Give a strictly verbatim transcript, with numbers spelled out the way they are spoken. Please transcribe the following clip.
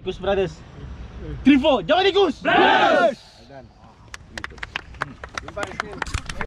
Kus Brothers. three four. Jawab ni Kus. Brothers. Jumpa di sini.